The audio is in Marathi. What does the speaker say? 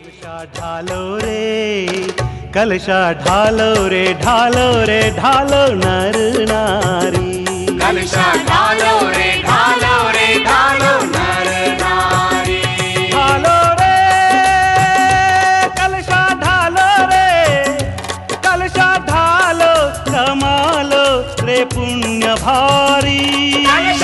ढालो रे कलशा ढालो रे ढालो रे ढालो नर नारी। कलशा ढालो रे ढालो रे ढालो नर नारी। ढालो रे कलशा ढालो रे कलशा ढालो कमालो रे पुण्य भारी।